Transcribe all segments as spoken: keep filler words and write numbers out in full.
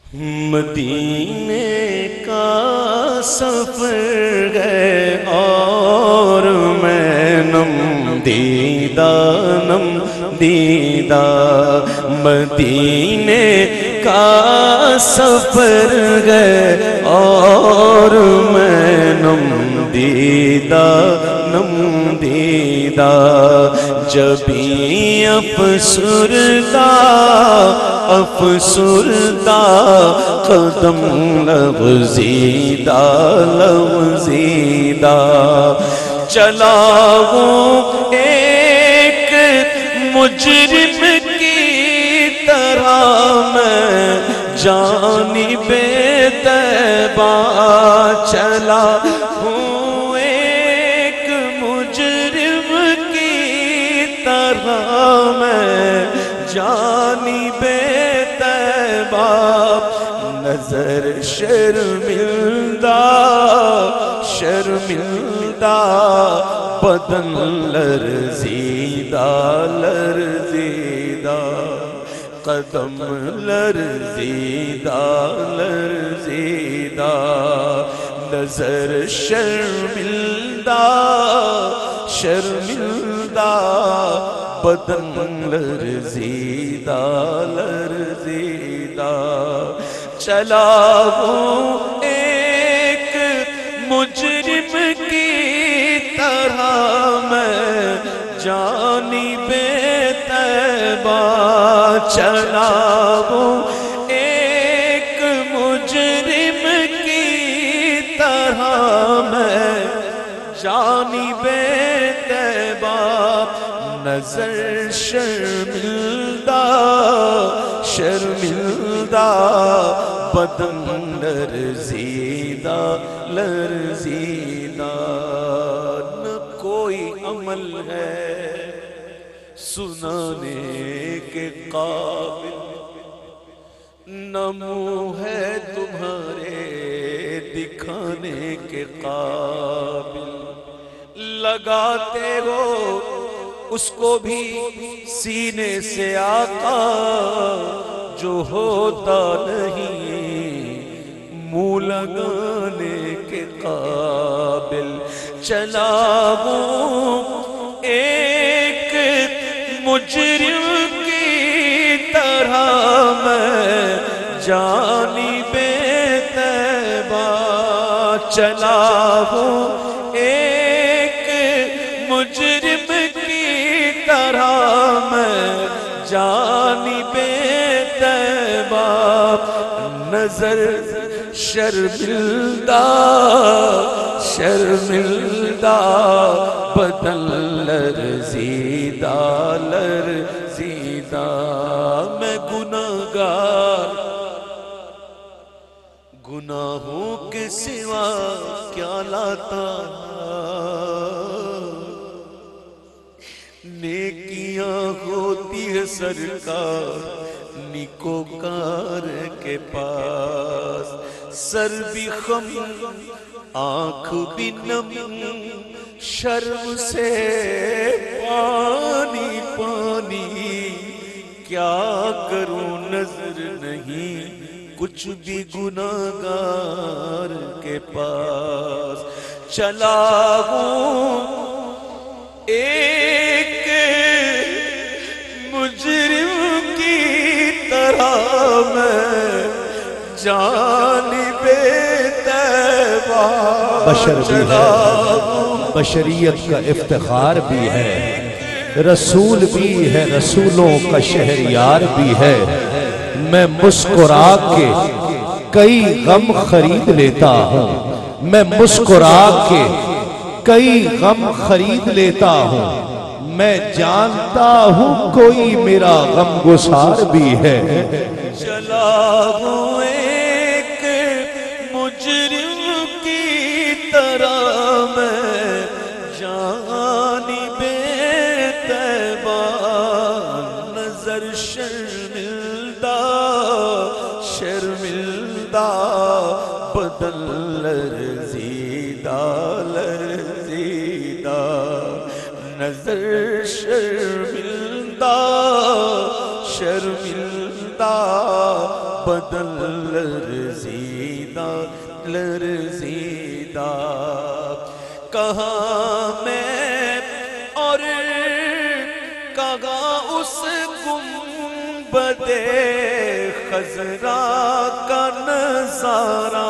مدینے کا سفر ہے اور میں نم دیدہ نم دیدہ مدینے کا سفر ہے اور میں نم دیدہ نم دیدہ جبھی افسردہ افسردہ قدم لغزیدہ لغزیدہ چلا ہوں ایک مجرم کی طرح میں جانب طیبہ چلا ہوں ایک مجرم کی طرح میں جانب طیبہ نظر شرمندہ شرمندہ بدن لرزیدہ لرزیدہ قدم لرزیدہ لرزیدہ نظر شرمندہ شرمندہ بدن لرزیدہ لرزیدہ چلا ہوں ایک مجرم کی طرح میں جانب طیبہ چلا ہوں ایک مجرم کی طرح میں جانب طیبہ نظر شرمندہ شرمندہ بدن لرزیدہ لرزیدہ نہ کوئی عمل ہے سنانے کے قابل نہ منہ ہے تمہارے دکھانے کے قابل لگاتے ہو اس کو بھی سینے سے آقا جو ہوتا نہیں منہ لگانے کے قابل چلا ہوں ایک مجرم کی طرح میں جانب طیبہ چلا ہوں ایک مجرم کی طرح میں جانب طیبہ نظر شرمندہ شرمندہ بدن لرزیدہ لرزیدہ میں گناہگار گناہوں کے سوا کیا لاتا نیکیاں ہوتی ہے سرکار نیکوکار کے پاس سر بھی خم آنکھ بھی نم شرم سے پانی پانی کیا کروں نظر نہیں کچھ بھی گناہگار کے پاس چلا ہوں ایک مجرم کی طرح میں جانب طیبہ بشر بھی ہے بشریت کا افتخار بھی ہے رسول بھی ہے رسولوں کا شہریار بھی ہے میں مسکرا کے کئی غم خرید لیتا ہوں میں مسکرا کے کئی غم خرید لیتا ہوں میں جانتا ہوں کوئی میرا غم گسار بھی ہے چلا ہوں ایک مجرم کی طرح میں جانب طیبہ نظر شرمندہ شرمندہ بدن لرزیدہ لرزیدہ نظر شرمندہ شرمندہ بدن لرزیدہ لرزیدہ کہاں میں اور کہاں اس گنبد خضرا کا نظارہ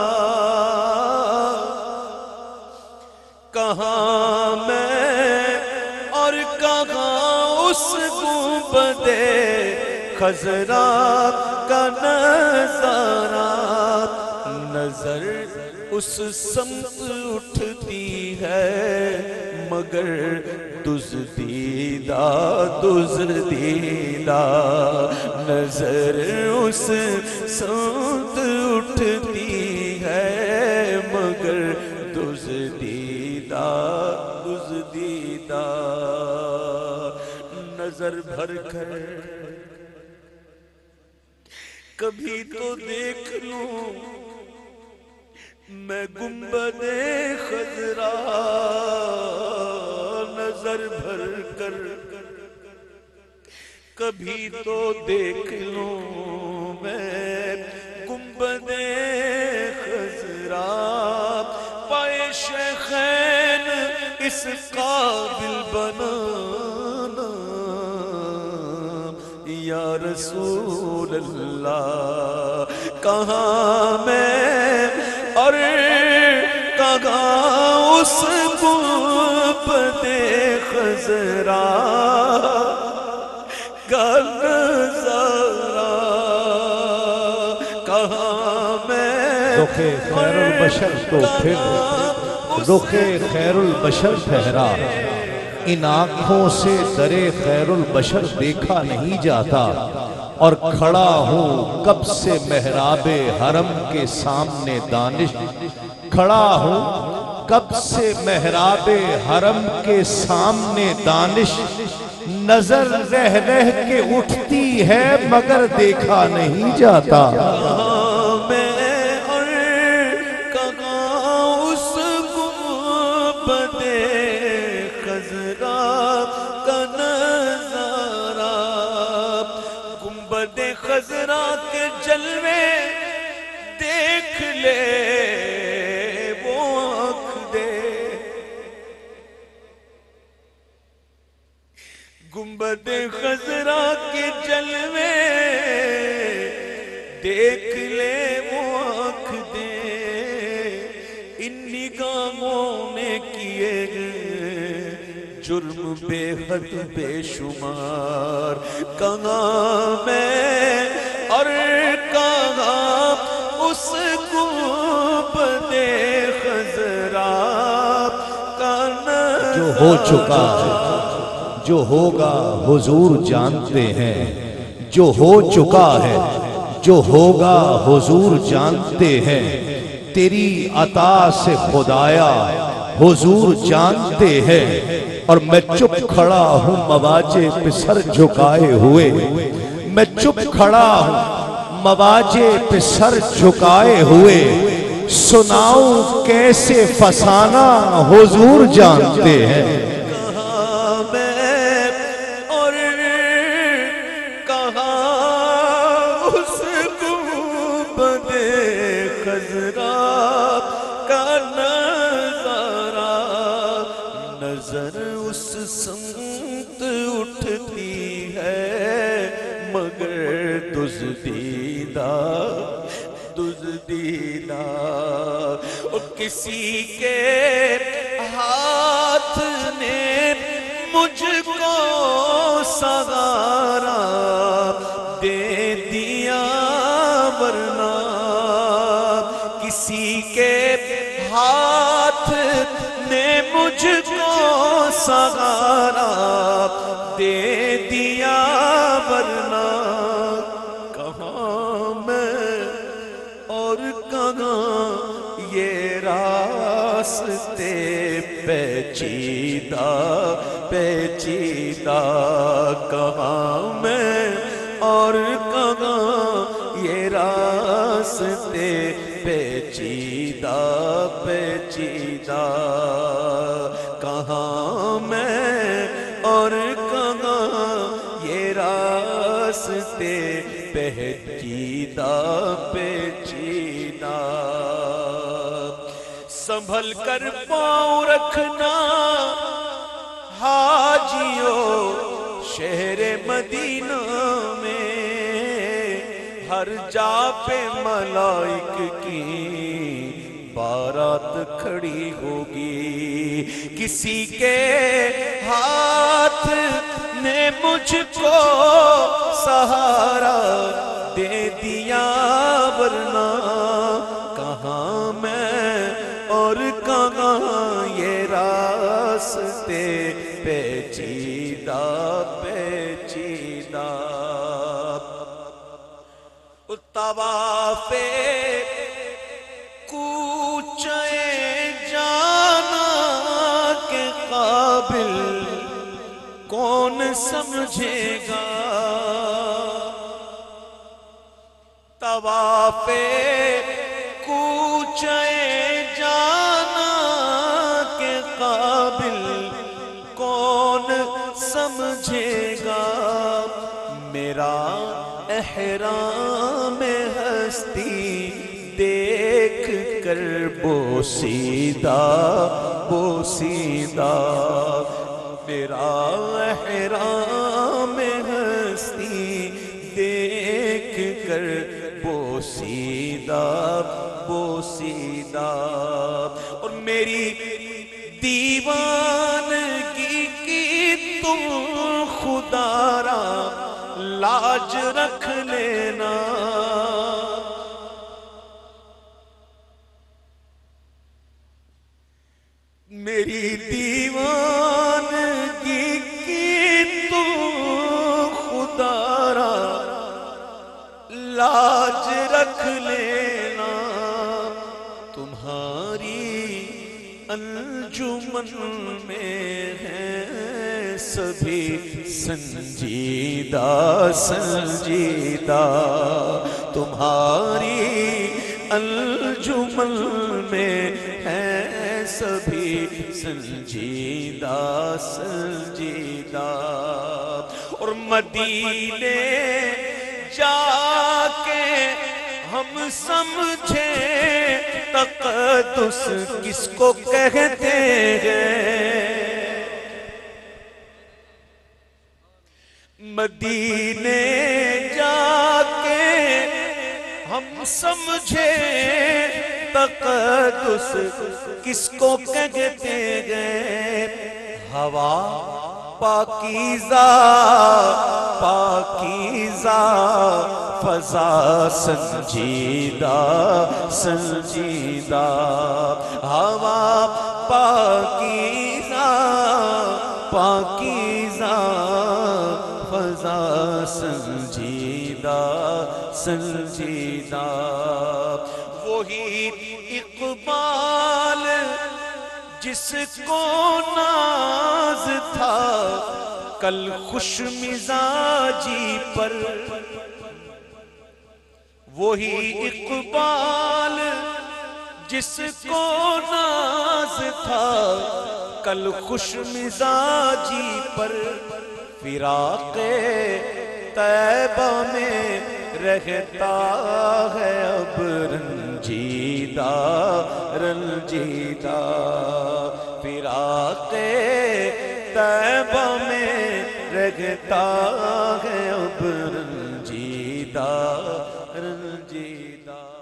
کہاں میں اور کہاں اس گنبد خضرا کا نظارہ نظر اس سمت اٹھتی ہے مگر دزدیدہ دزدیدہ نظر اس سمت اٹھتی ہے مگر دزدیدہ دزدیدہ نظر بھر کر کبھی تو دیکھ لوں میں گنبد خضرا نظر بھر کر کبھی تو دیکھ لوں میں گنبد خضرا پائے شیخین اس قابل بنانا یا رسول اللہ کہاں میں اور کہاں اس گنبد خضرا کا نظارہ کہاں میں رخ خیر البشر تو پھر رخ خیر البشر ٹھہرا ان آنکھوں سے در خیر البشر دیکھا نہیں جاتا اور کھڑا ہوں کب سے محراب حرم کے سامنے دانش کھڑا ہوں کب سے محراب حرم کے سامنے دانش نظر رہ رہ کے اٹھتی ہے مگر دیکھا نہیں جاتا خضرا کے جلوے دیکھ لے وہ آنکھ دے گنبد خضرا کے جلوے دیکھ لے وہ آنکھ دے ان نگاہوں نے کیے جرم بے حد بے شمار کہاں میں اور کہاں اس گنبد خضرا کا نظارہ جو ہو چکا ہے جو ہوگا حضور جانتے ہیں جو ہو چکا ہے جو ہوگا حضور جانتے ہیں تیری عطا سے خدایا حضور جانتے ہیں اور میں چپ کھڑا ہوں مواجے پہ سر جھکائے ہوئے میں چپ کھڑا ہوں مواجے پہ سر جھکائے ہوئے سناؤں کیسے فسانہ حضور جانتے ہیں کہاں میں اور کہاں اس گنبد خضرا کا نظارہ نظر اس سمت اٹھتی ہے مگر دزدیدہ دزدیدہ کسی کے ہاتھ نے مجھ کو سہارا دے دیا ورنہ کسی کے ہاتھ نے مجھ کو سہارا دے دیا ورنہ کہاں میں اور کہاں یہ راستے پیچیدہ پیچیدہ کہاں میں اور کہاں یہ راستے پیچیدہ پیچیدہ کہاں میں اور کہاں یہ راستے پیچیدہ پیچیدہ، سنبھل کر پاؤں رکھنا حاجیوں شہر مدینہ میں، ہر جا پہ ملائک کی بارات کھڑی ہوگی، کسی کے ہاتھ نے مجھ کو سہارا دے دیا، ورنہ کہاں میں اور کہاں یہ راستے پیچیدہ پیچیدہ۔ طواف کوچے جانا کے قابل کون سمجھے گا، طواف کوچے جانا کے قابل کون سمجھے گا، میرا احرام ہستی دیکھ کر بوسیدہ بوسیدہ، میرا احرام ہستی دیکھ کر بوسیدہ بوسیدہ، اور میری دیوانگی کی تم خدا را لاج رکھ لینا، میری دیوانگی کی تم خدا را لاج رکھ لینا، تمہاری انجمن میں ہیں سبھی سنجیدہ سنجیدہ، تمہاری انجمن میں ہیں سبھی سنجیدہ سنجیدہ، اور مدینے جا کے ہم سمجھے تقدس کس کو کہتے ہیں، مدینے جا کے ہم سمجھے تقدس کس کو کہتے ہیں، ہوا پاکیزہ پاکیزہ فضا سنجیدہ سنجیدہ، ہوا پاکیزہ پاکیزہ فضا سنجیدہ سنجیدہ، وہی اقبال جس کو ناز تھا کل خوش مزاجی پر، وہی اقبال جس کو ناز تھا کل خوش مزاجی پر، فراق طیبہ میں رہتا ہے اب رنجیدہ رنجیدہ، فراق طیبہ میں رہتا ہے اب رنجیدہ رنجیدہ۔